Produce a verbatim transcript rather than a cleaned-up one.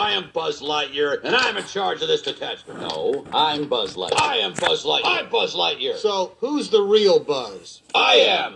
I am Buzz Lightyear, and I'm in charge of this detachment. No, I'm Buzz Lightyear. I am Buzz Lightyear. I'm Buzz Lightyear. So, who's the real Buzz? I am.